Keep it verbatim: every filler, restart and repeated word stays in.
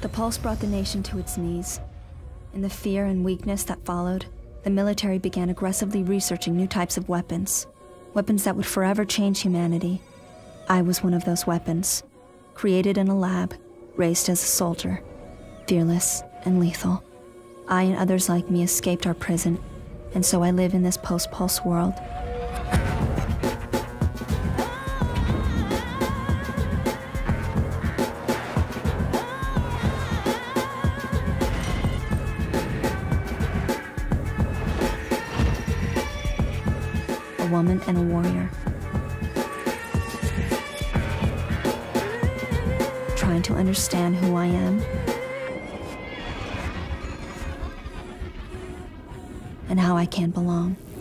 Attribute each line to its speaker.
Speaker 1: The Pulse brought the nation to its knees. In the fear and weakness that followed, the military began aggressively researching new types of weapons. Weapons that would forever change humanity. I was one of those weapons. Created in a lab, raised as a soldier. Fearless and lethal. I and others like me escaped our prison, and so I live in this post-Pulse world. A woman and a warrior. Trying to understand who I am and how I can belong.